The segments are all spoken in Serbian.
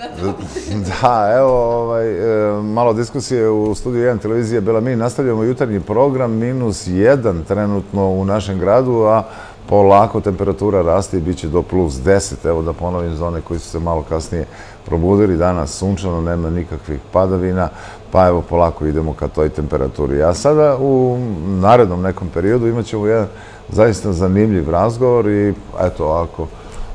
Da, evo, malo diskusije u studiju 1 televizije Bela. Mi nastavljamo jutarnji program, -1 trenutno u našem gradu, a polako temperatura raste i bit će do +10. Evo da ponovim za one koji su se malo kasnije probudili. Danas sunčano, nema nikakvih padavina, pa evo polako idemo ka toj temperaturi. A sada u narednom nekom periodu imat ćemo jedan zaista zanimljiv razgovor i eto, ako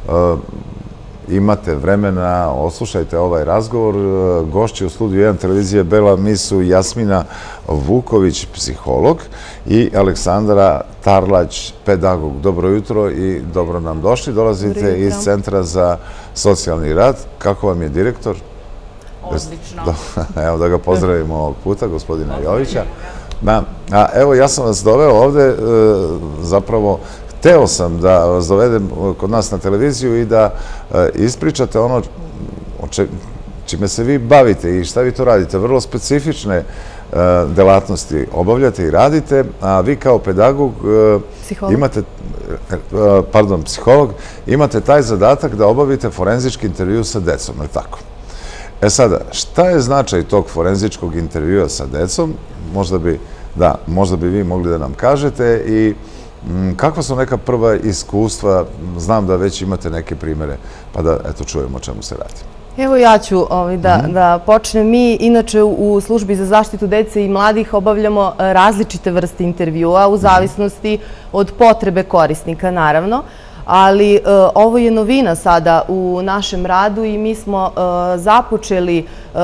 imate vremena, oslušajte ovaj razgovor. Gošći u studiju 1 televizije Bela mi su Jasmina Vuković, psiholog, i Aleksandra Tarlać, pedagog. Dobro jutro i dobro nam došli. Dolazite iz Centra za socijalni rad. Kako vam je direktor? Odlično. Evo da ga pozdravimo ovog puta, gospodina Jovića. Evo, ja sam vas doveo ovde, zapravo hteo sam da vas dovedem kod nas na televiziju i da ispričate ono čime se vi bavite i šta vi to radite. Vrlo specifične delatnosti obavljate i radite, a vi kao pedagog imate, psiholog, imate taj zadatak da obavite forenzički intervju sa decom, je li tako? E sada, šta je značaj tog forenzičkog intervjua sa decom? Možda bi vi mogli da nam kažete i kakva su neka prva iskustva? Znam da već imate neke primere, pa da eto čujemo o čemu se radi. Evo ja ću da počnem. Mi inače u službi za zaštitu dece i mladih obavljamo različite vrste intervjua u zavisnosti od potrebe korisnika, naravno. Ali ovo je novina sada u našem radu i mi smo započeli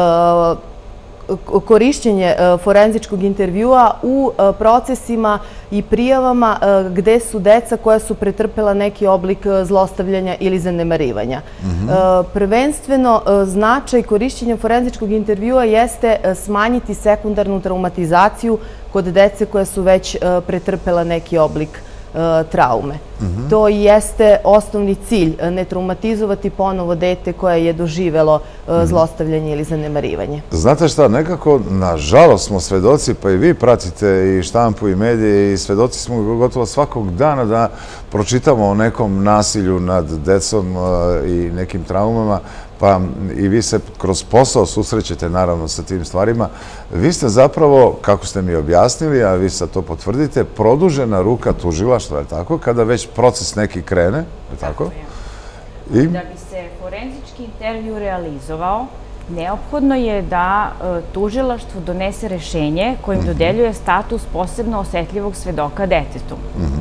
korišćenje forenzičkog intervjua u procesima i prijavama gde su deca koja su pretrpela neki oblik zlostavljanja ili zanemarivanja. Prvenstveno, značaj korišćenja forenzičkog intervjua jeste smanjiti sekundarnu traumatizaciju kod dece koja su već pretrpela neki oblik traume. To jeste osnovni cilj, ne traumatizovati ponovo dete koje je doživelo zlostavljanje ili zanemarivanje. Znate šta, nekako, nažalost smo svedoci, pa i vi pratite i štampu i medije i svedoci smo gotovo svakog dana da pročitamo o nekom nasilju nad decom i nekim traumama, pa i vi se kroz posao susrećete naravno sa tim stvarima. Vi ste zapravo, kako ste mi objasnili, a vi sad to potvrdite, produžena ruka tužilaštva, je tako? Kada već proces neki krene, je tako? Da bi se forenzički intervju realizovao, neophodno je da tužilaštvo donese rešenje kojim dodeljuje status posebno osetljivog svedoka detetu.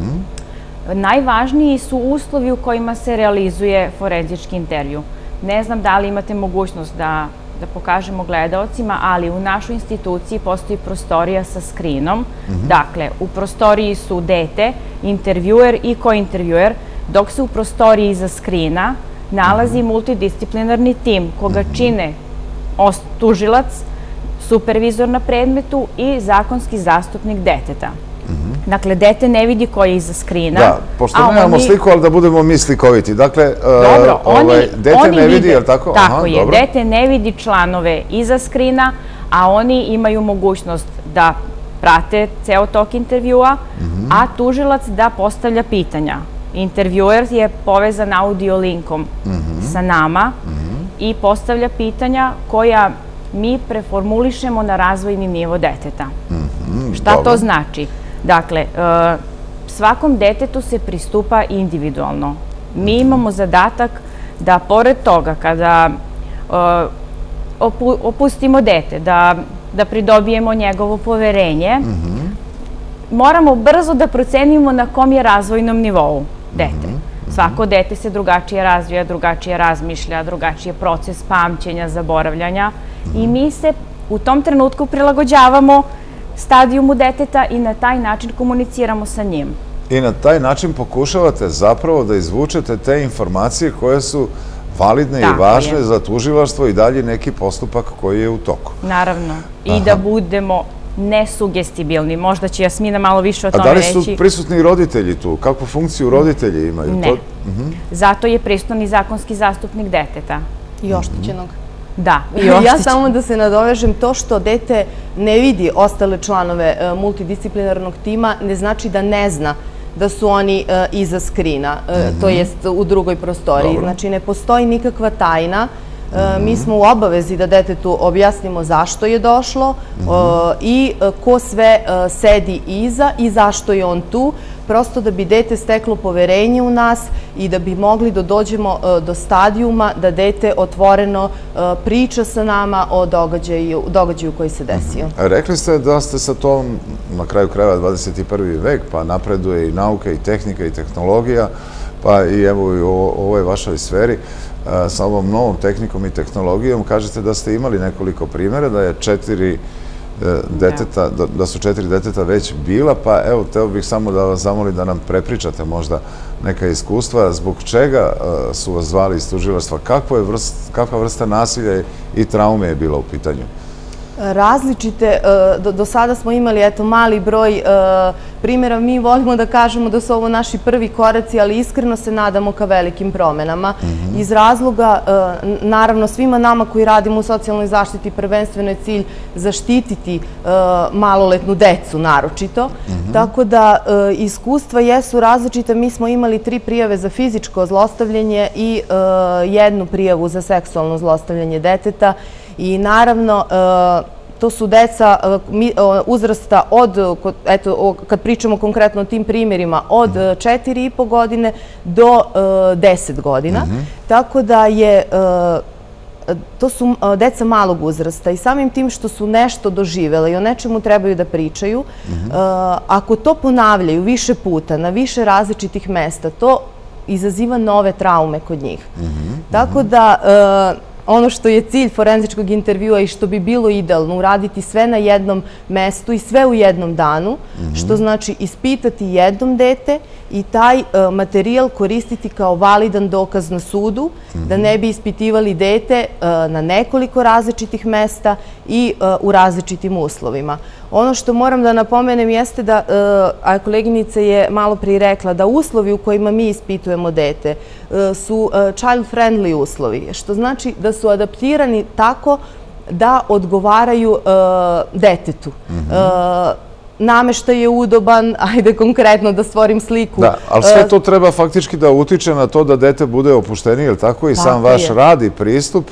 Najvažniji su uslovi u kojima se realizuje forenzički intervju. Ne znam da li imate mogućnost da pokažemo gledaocima, ali u našoj instituciji postoji prostorija sa skrinom. Dakle, u prostoriji su dete, intervjuer i kointervjuer, dok se u prostoriji iza skrina nalazi multidisciplinarni tim koga čine tužilac, supervizor na predmetu i zakonski zastupnik deteta. Dakle, dete ne vidi ko je iza skrina. Da, pošto nemamo sliku, ali da budemo mi slikoviti. Dakle, dete ne vidi, je li tako? Tako je, dete ne vidi članove iza skrina, a oni imaju mogućnost da prate ceo tok intervjua, a tužilac da postavlja pitanja. Intervjuer je povezan audio linkom sa nama i postavlja pitanja koja mi preformulišemo na razvojni nivo deteta. Šta to znači? Dakle, svakom detetu se pristupa individualno. Mi imamo zadatak da pored toga kada opustimo dete, da pridobijemo njegovo poverenje, moramo brzo da procenimo na kom je razvojnom nivou dete. Svako dete se drugačije razvija, drugačije razmišlja, drugačije proces pamćenja, zaboravljanja i mi se u tom trenutku prilagođavamo stadijumu deteta i na taj način komuniciramo sa njim. I na taj način pokušavate zapravo da izvučete te informacije koje su validne i važne za tužilaštvo i dalje neki postupak koji je u toku. Naravno. I da budemo nesugestibilni. Možda će Jasmina malo više o tome reći. A da li su prisutni roditelji tu? Kakvu funkciju roditelji imaju? Ne. Zato je prisutan i zakonski zastupnik deteta. I oštećenog. Da. Ja samo da se nadovežem, to što dete ne vidi ostale članove multidisciplinarnog tima ne znači da ne zna da su oni iza skrina, to jest u drugoj prostoriji. Znači ne postoji nikakva tajna Mi smo u obavezi da detetu objasnimo zašto je došlo i ko sve sedi iza i zašto je on tu, prosto da bi dete steklo poverenje u nas i da bi mogli da dođemo do stadijuma da dete otvoreno priča sa nama o događaju koji se desio. Rekli ste da ste sa tom, na kraju krajeva 21. vek, pa napreduje i nauka i tehnika i tehnologija, pa i evo i u ovoj vašoj sferi, sa ovom novom tehnikom i tehnologijom, kažete da ste imali nekoliko primjera, da su 4 deteta već bila, pa evo, teo bih samo da vas zamolim da nam prepričate možda neka iskustva, zbog čega su vas zvali iz tužilaštva, kakva vrsta nasilja i traume je bila u pitanju? Različite, do sada smo imali mali broj primjera, mi volimo da kažemo da su ovo naši prvi koraci, ali iskreno se nadamo ka velikim promenama. Iz razloga, naravno, svima nama koji radimo u socijalnoj zaštiti prvenstveno je cilj zaštititi maloletnu decu, naročito. Tako da iskustva jesu različite. Mi smo imali 3 prijave za fizičko zlostavljanje i 1 prijavu za seksualno zlostavljanje deteta. I naravno, to su deca uzrasta kad pričamo konkretno o tim primjerima, od 4,5 godine do 10 godina. Tako da to su deca malog uzrasta i samim tim što su nešto doživjela i o nečemu trebaju da pričaju, ako to ponavljaju više puta na više različitih mesta, to izaziva nove traume kod njih. Tako da ono što je cilj forenzičkog intervjua i što bi bilo idealno uraditi sve na jednom mestu i sve u jednom danu, što znači ispitati jednom dete i taj materijal koristiti kao validan dokaz na sudu, da ne bi ispitivali dete na nekoliko različitih mesta i u različitim uslovima. Ono što moram da napomenem jeste da, a koleginica je malo prije rekla, da uslovi u kojima mi ispitujemo dete su child-friendly uslovi, što znači da su adaptirani tako da odgovaraju detetu. Nameštaj je udoban, ajde konkretno da stvorim sliku. Da, ali sve to treba faktički da utiče na to da dete bude opuštenije, ili tako? I sam vaš rad i pristup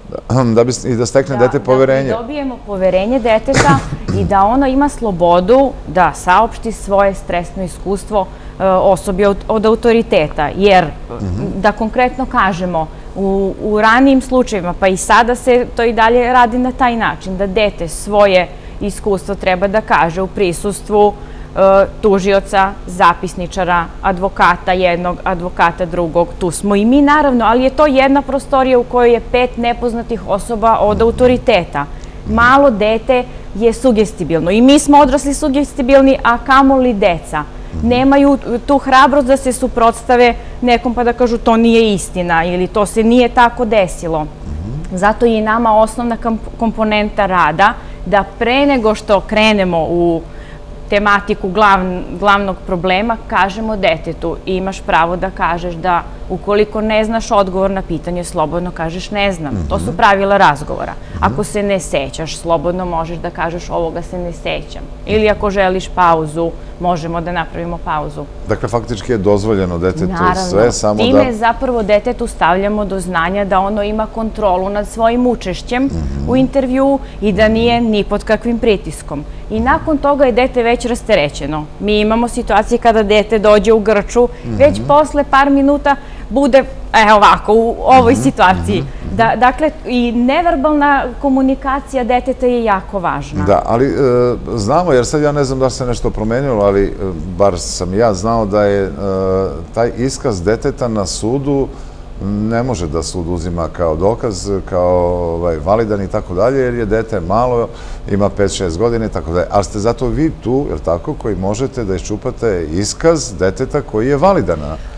i da stekne dete poverenje. Da dobijemo poverenje deteta i da ono ima slobodu da saopšti svoje stresno iskustvo osobi od autoriteta. Jer, da konkretno kažemo, u ranijim slučajevima, pa i sada se to i dalje radi na taj način, da dete svoje iskustvo treba da kaže u prisustvu tužioca, zapisničara, advokata jednog, advokata drugog. Tu smo i mi, naravno, ali je to jedna prostorija u kojoj je 5 nepoznatih osoba od autoriteta. Malo dete je sugestibilno i mi smo odrasli sugestibilni, a kamoli deca. Nemaju tu hrabrost da se suprotstave nekom pa da kažu to nije istina ili to se nije tako desilo. Zato je i nama osnovna komponenta rada da pre nego što krenemo u tematiku glavnog problema, kažemo detetu imaš pravo da kažeš da ukoliko ne znaš odgovor na pitanje, slobodno kažeš ne znam. To su pravila razgovora. Ako se ne sećaš, slobodno možeš da kažeš ovoga se ne sećam. Ili ako želiš pauzu, možemo da napravimo pauzu. Dakle, faktički je dozvoljeno detetu sve, samo da... Time zapravo detetu stavljamo do znanja da ono ima kontrolu nad svojim učešćem u intervju i da nije ni pod kakvim pritiskom. I nakon toga je dete već rasterećeno. Mi imamo situacije kada dete dođe u grču, već posle par minuta bude ovako, u ovoj situaciji. Dakle, i neverbalna komunikacija deteta je jako važna. Da, ali znamo, jer sad ja ne znam da se nešto promenilo, ali bar sam ja znao da je taj iskaz deteta na sudu ne može da sud uzima kao dokaz, kao validan i tako dalje, jer je dete malo, ima 5-6 godina i tako dalje. Ali ste zato vi tu, je li tako, koji možete da iščupate iskaz deteta koji je validan.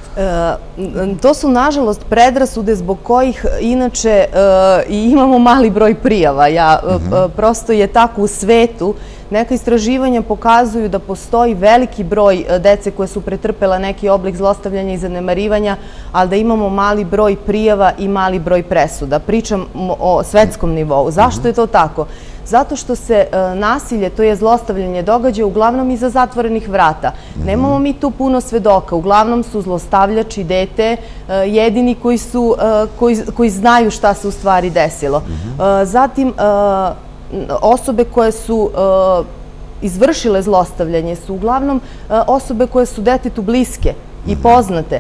To su, nažalost, predrasude zbog kojih inače i imamo mali broj prijava. Prosto je tako u svetu Neka istraživanja pokazuju da postoji veliki broj dece koje su pretrpela neki oblik zlostavljanja i zanemarivanja, ali da imamo mali broj prijava i mali broj presuda. Pričam o svetskom nivou. Zašto je to tako? Zato što se nasilje, to je zlostavljanje, događa uglavnom iza zatvorenih vrata. Nemamo mi tu puno svedoka. Uglavnom su zlostavljači dete jedini koji znaju šta se u stvari desilo. Zatim, osobe koje su izvršile zlostavljanje su uglavnom osobe koje su detetu bliske i poznate.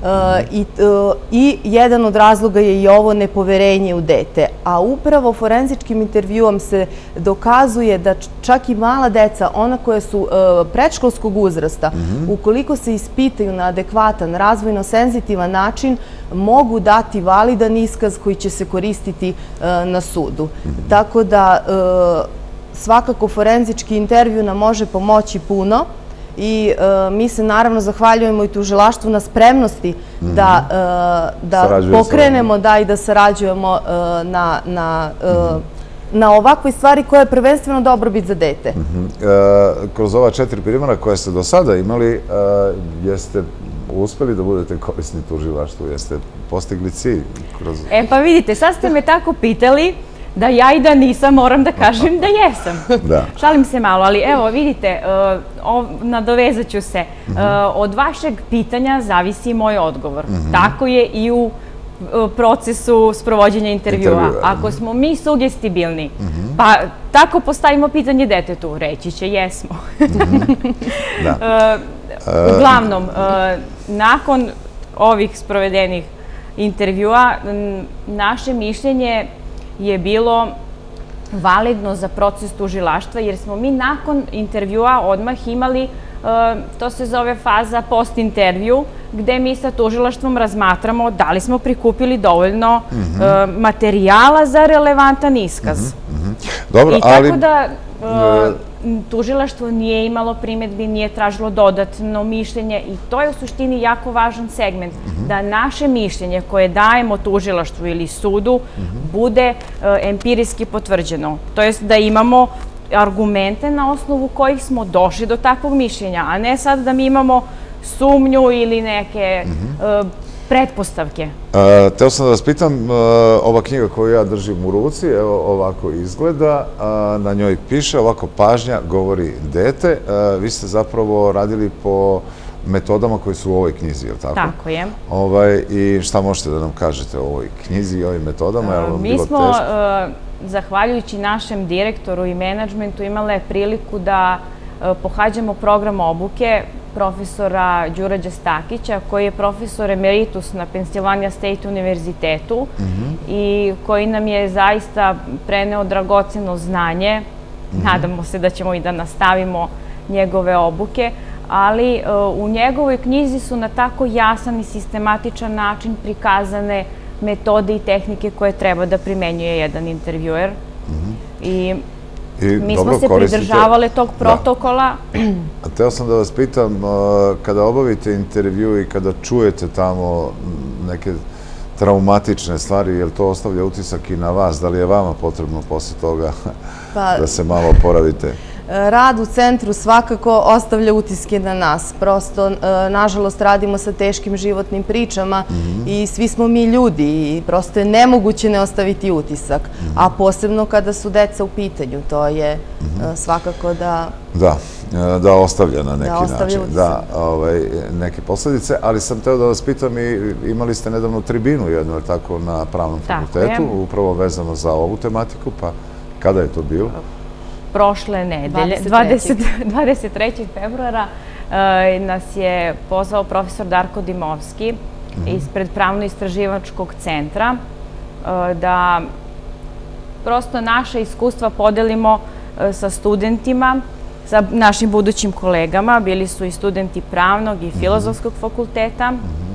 I jedan od razloga je i ovo nepoverenje u dete. A upravo forenzičkim intervjuom se dokazuje da čak i mala deca, ona koja su predškolskog uzrasta, ukoliko se ispitaju na adekvatan, razvojno senzitivan način, mogu dati validan iskaz koji će se koristiti na sudu. Tako da svakako forenzički intervju nam može pomoći puno. I mi se naravno zahvaljujemo i tužilaštvu na spremnosti da pokrenemo i da sarađujemo na ovakvoj stvari koja je prvenstveno dobrobit za dete. Kroz ova 4 primjera koje ste do sada imali, jeste uspeli da budete korisni tužilaštvu? Jeste postigli cilj? Pa vidite, sad ste me tako pitali da ja i da nisam, moram da kažem da jesam. Šalim se malo, ali evo vidite, nadovezat ću se. Od vašeg pitanja zavisi moj odgovor. Tako je i u procesu sprovođenja intervjua. Ako smo mi sugestibilni, pa tako postavimo pitanje detetu, reći će jesmo. Uglavnom, nakon ovih sprovedenih intervjua, naše mišljenje je bilo validno za proces tužilaštva, jer smo mi nakon intervjua odmah imali, to se zove faza post-intervju, gde mi sa tužilaštvom razmatramo da li smo prikupili dovoljno materijala za relevantan iskaz. I tako da tužilaštvo nije imalo primedbi, nije tražilo dodatno mišljenje i to je u suštini jako važan segment, da naše mišljenje koje dajemo tužilaštvu ili sudu bude empirijski potvrđeno. To jest da imamo argumente na osnovu kojih smo došli do takvog mišljenja, a ne sad da mi imamo sumnju ili neke pretpostavke. Teo sam da vas pitam, ova knjiga koju ja držim u ruci, evo ovako izgleda, na njoj piše ovako: pažnja govori dete. Vi ste zapravo radili po metodama koje su u ovoj knjizi, je li tako? Tako je. I šta možete da nam kažete o ovoj knjizi i ovim metodama? Mi smo, zahvaljujući našem direktoru i menadžmentu, imale priliku da pohađamo program obuke profesora Đurađa Stakića, koji je profesor emeritus na Pennsylvania State univerzitetu i koji nam je zaista preneo dragoceno znanje. Nadamo se da ćemo i da nastavimo njegove obuke, ali u njegovoj knjizi su na tako jasan i sistematičan način prikazane metode i tehnike koje treba da primenjuje jedan intervjuer. I mi smo se pridržavale tog protokola. Hteo sam da vas pitam, kada obavite intervju i kada čujete tamo neke traumatične stvari, je li to ostavlja utisak i na vas? Da li je vama potrebno posle toga da se malo oporavite? Rad u centru svakako ostavlja utiske na nas. Prosto, nažalost, radimo sa teškim životnim pričama i svi smo mi ljudi i prosto je nemoguće ne ostaviti utisak. A posebno kada su deca u pitanju, to je svakako da... Da ostavlja na neki način, neke posledice, ali sam teo da vas pitam, imali ste nedavno tribinu jednu, tako, na Pravnom fakultetu, upravo vezano za ovu tematiku, pa kada je to bilo? Prošle nedelje, 23. februara, nas je pozvao profesor Darko Dimovski ispred Pravno-istraživačkog centra da prosto naše iskustva podelimo sa studentima, sa našim budućim kolegama. Bili su i studenti Pravnog i Filozofskog fakulteta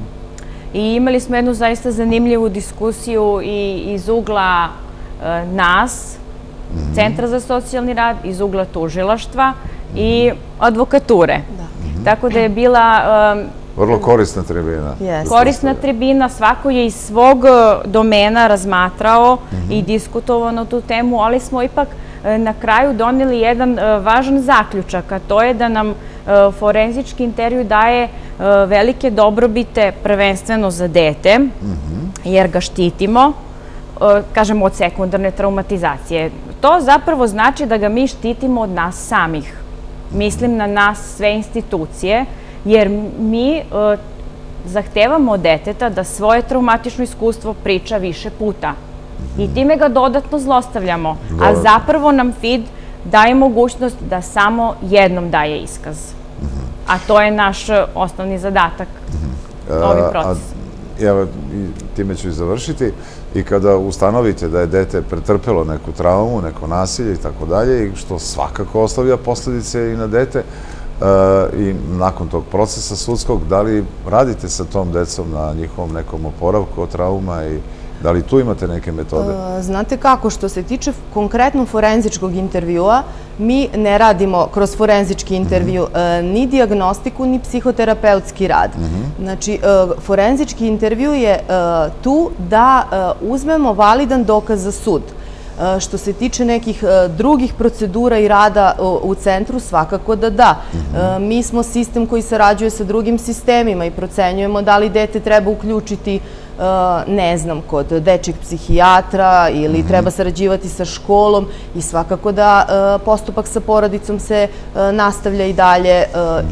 i imali smo jednu zaista zanimljivu diskusiju i iz ugla nas, Centra za socijalni rad, iz ugla tužilaštva i advokature. Tako da je bila Vrlo korisna tribina. Korisna tribina, svako je iz svog domena razmatrao i diskutovao na tu temu, ali smo ipak na kraju doneli jedan važan zaključak, a to je da nam forenzički intervju daje velike dobrobite prvenstveno za dete, jer ga štitimo, kažemo, od sekundarne traumatizacije. To zapravo znači da ga mi štitimo od nas samih. Mislim na nas sve institucije, jer mi zahtevamo od deteta da svoje traumatično iskustvo priča više puta. I time ga dodatno zlostavljamo. A zapravo nam FID daje mogućnost da samo jednom daje iskaz. A to je naš osnovni zadatak ovim procesom. Evo, time ću i završiti. I kada ustanovite da je dete pretrpelo neku traumu, neko nasilje i tako dalje, što svakako ostavlja posljedice i na dete, i nakon tog procesa sudskog, da li radite sa tom decom na njihovom nekom oporavku od trauma i da li tu imate neke metode? Znate kako, što se tiče konkretno forenzičkog intervjua, mi ne radimo kroz forenzički intervju ni dijagnostiku, ni psihoterapeutski rad. Znači, forenzički intervju je tu da uzmemo validan dokaz za sud. Što se tiče nekih drugih procedura i rada u centru, svakako da da. Mi smo sistem koji sarađuje sa drugim sistemima i procenjujemo da li dete treba uključiti, ne znam, kod dečjeg psihijatra ili treba sarađivati sa školom i svakako da postupak sa porodicom se nastavlja i dalje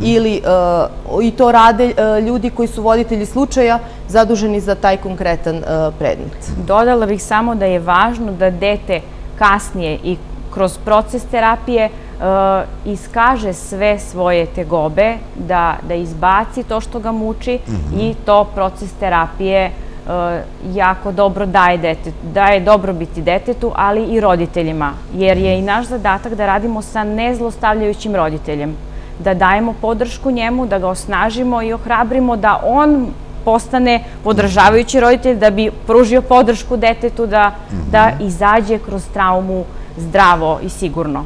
i to rade ljudi koji su voditelji slučaja zaduženi za taj konkretan predmet. Dodala bih samo da je važno da dete kasnije i kroz proces terapije iskaže sve svoje tegobe, da izbaci to što ga muči i to proces terapije jako dobro daje dobrobiti detetu, ali i roditeljima, jer je i naš zadatak da radimo sa nezlostavljajućim roditeljem, da dajemo podršku njemu, da ga osnažimo i ohrabrimo da on postane podržavajući roditelj, da bi pružio podršku detetu da izađe kroz traumu zdravo i sigurno.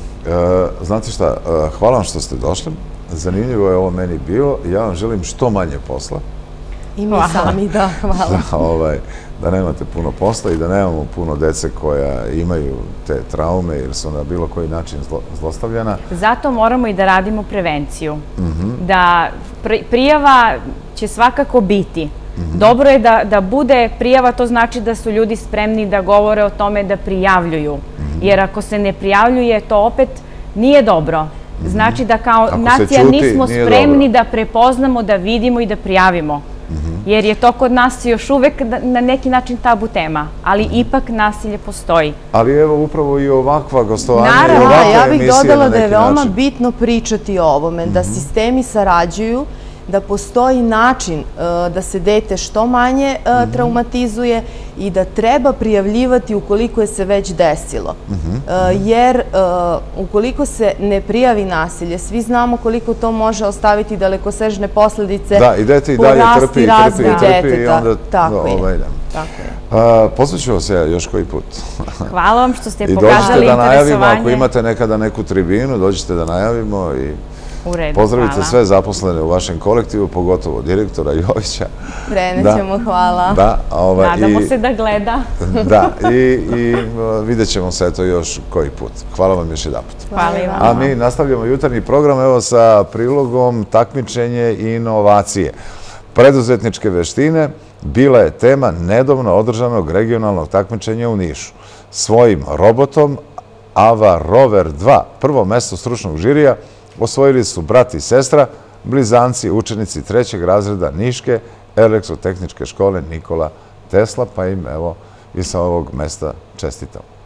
Znate šta, hvala vam što ste došli. Zanimljivo je ovo meni bilo. Ja vam želim što manje posla. I mi sami, da, hvala. Da nemate puno posla i da nemamo puno dece koja imaju te traume jer su na bilo koji način zlostavljana. Zato moramo i da radimo prevenciju. Da prijava će svakako biti. Dobro je da bude prijava, to znači da su ljudi spremni da govore o tome, da prijavljuju. Jer ako se ne prijavljuje, to opet nije dobro. Znači da kao nacija nismo spremni da prepoznamo, da vidimo i da prijavimo. Jer je to kod nas još uvek na neki način tabu tema, ali ipak nasilje postoji. Ali evo upravo i ovakva gostovanja i ovakva emisija na neki način. Ja bih dodala da je veoma bitno pričati o ovome, da sistemi sarađuju, da postoji način da se dete što manje traumatizuje i da treba prijavljivati ukoliko je se već desilo. Jer ukoliko se ne prijavi nasilje, svi znamo koliko to može ostaviti dalekosežne posledice po rasti razvoj deteta. Tako je. Pozvaću vas ja još koji put. Hvala vam što ste pokazali I interesovanje. dođite da najavimo, ako imate nekada neku tribinu, dođite da najavimo i pozdravite sve zaposlene u vašem kolektivu, pogotovo direktora Jovića. Krenećemo, hvala. Nadamo se da gleda. Da, i vidjet ćemo se to još koji put. Hvala vam još jedan put. Hvala i vam. A mi nastavljamo jutarnji program, evo sa prilogom takmičenje i inovacije. Preduzetničke veštine bila je tema nedavno održanog regionalnog takmičenja u Nišu. Svojim robotom Ava Rover 2, prvo mesto stručnog žirija, osvojili su brat i sestra, blizanci, učenici 3. razreda Niške elektrotehničke škole Nikola Tesla, pa im evo i sa ovog mesta čestitam.